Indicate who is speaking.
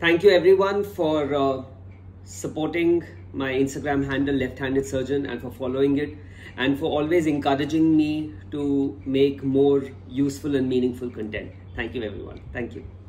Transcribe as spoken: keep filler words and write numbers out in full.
Speaker 1: Thank you everyone for uh, supporting my Instagram handle Left Handed Surgeon and for following it and for always encouraging me to make more useful and meaningful content. Thank you everyone. Thank you.